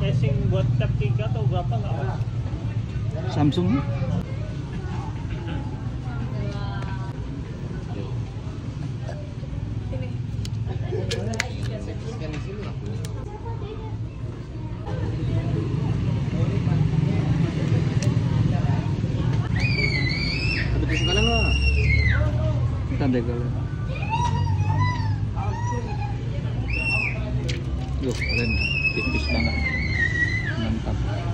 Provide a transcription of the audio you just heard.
casing buat tab 3 atau berapa nggak ada? Samsung. Betul sekarang lah. Kita deh kalau. Duh, keren tipis banget. Mantap.